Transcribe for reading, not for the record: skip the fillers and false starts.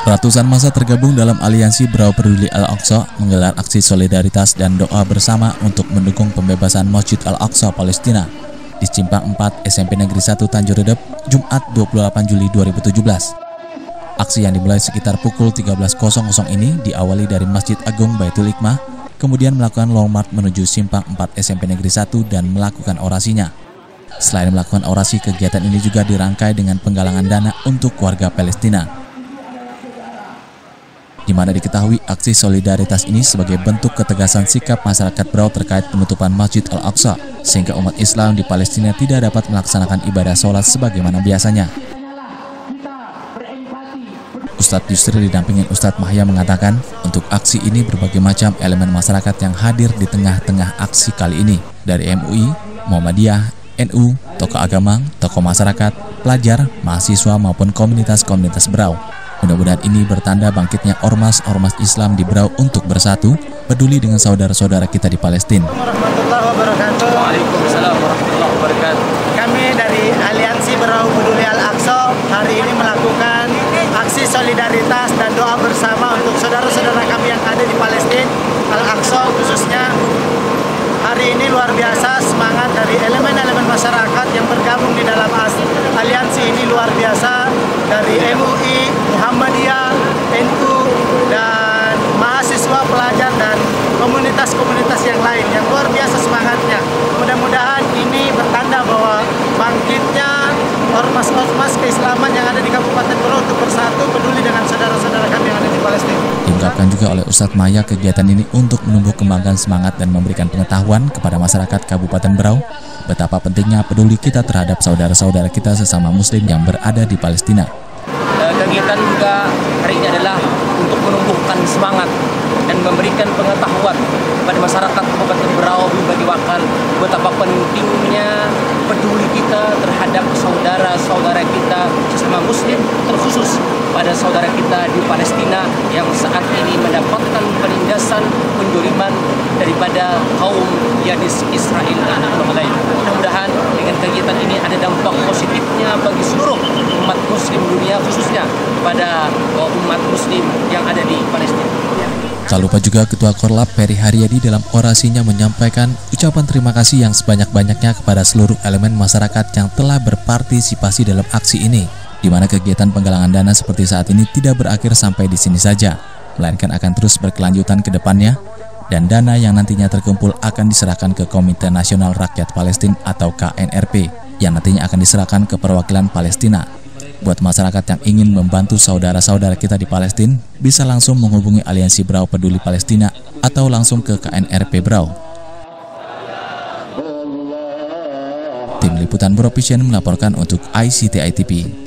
Ratusan massa tergabung dalam aliansi Brau Peduli Al-Aqsa menggelar aksi solidaritas dan doa bersama untuk mendukung pembebasan Masjid Al-Aqsa Palestina di Simpang 4 SMP Negeri 1 Tanjung Redep, Jumat 28 Juli 2017. Aksi yang dimulai sekitar pukul 13.00 ini diawali dari Masjid Agung Baitul Hikmah, kemudian melakukan long march menuju Simpang 4 SMP Negeri 1 dan melakukan orasinya. Selain melakukan orasi, kegiatan ini juga dirangkai dengan penggalangan dana untuk warga Palestina, di mana diketahui aksi solidaritas ini sebagai bentuk ketegasan sikap masyarakat Brau terkait penutupan Masjid Al-Aqsa, sehingga umat Islam di Palestina tidak dapat melaksanakan ibadah sholat sebagaimana biasanya. Ustadz Yusri didampingin Ustadz Mahya mengatakan, untuk aksi ini berbagai macam elemen masyarakat yang hadir di tengah-tengah aksi kali ini, dari MUI, Muhammadiyah, NU, tokoh agama, tokoh masyarakat, pelajar, mahasiswa maupun komunitas-komunitas Brau. Mudah-mudahan ini bertanda bangkitnya ormas-ormas Islam di Brau untuk bersatu, peduli dengan saudara-saudara kita di Palestina. Warahmatullahi wabarakatuh. Waalaikumsalam warahmatullahi wabarakatuh. Kami dari Aliansi Brau Peduli Al-Aqsa hari ini melakukan aksi solidaritas dan doa bersama untuk saudara-saudara kami yang ada di Palestina, Al-Aqsa khususnya. Hari ini luar biasa semangat dari elemen-elemen masyarakat yang bergabung di dalam aliansi ini luar biasa, dari MUI, Muhammadiyah, NU, dan mahasiswa, pelajar, dan komunitas-komunitas yang lain yang luar biasa semangatnya. Mudah-mudahan ini bertanda bahwa bangkitnya ormas-ormas keislaman yang ada di Kabupaten Brau untuk bersatu peduli dengan saudara-saudara kami yang ada di Palestina. Diungkapkan juga oleh Ustadz Mahya, kegiatan ini untuk menumbuh kembangkan semangat dan memberikan pengetahuan kepada masyarakat Kabupaten Brau betapa pentingnya peduli kita terhadap saudara-saudara kita sesama muslim yang berada di Palestina. Kegiatan juga hari ini adalah untuk menumbuhkan semangat dan memberikan pengetahuan kepada masyarakat Kabupaten Brau bagi wakil betapa pentingnya peduli kita terhadap saudara-saudara kita sesama muslim, terkhusus pada saudara kita di Palestina yang saat ini mendapatkan penindasan, penjoliman daripada kaum Zionis Israel dan lain. Mudah-mudahan dengan kegiatan ini ada dampak positifnya bagi seluruh umat muslim dunia, khususnya pada umat muslim yang ada di Palestina. Tak lupa juga Ketua Korlap Ferry Haryadi dalam orasinya menyampaikan ucapan terima kasih yang sebanyak-banyaknya kepada seluruh elemen masyarakat yang telah berpartisipasi dalam aksi ini, di mana kegiatan penggalangan dana seperti saat ini tidak berakhir sampai di sini saja, melainkan akan terus berkelanjutan ke depannya, dan dana yang nantinya terkumpul akan diserahkan ke Komite Nasional Rakyat Palestina atau KNRP, yang nantinya akan diserahkan ke perwakilan Palestina. Buat masyarakat yang ingin membantu saudara-saudara kita di Palestina, bisa langsung menghubungi Aliansi Brau Peduli Palestina atau langsung ke KNRP Brau. Tim Liputan Brau Vision melaporkan untuk ICTI TV.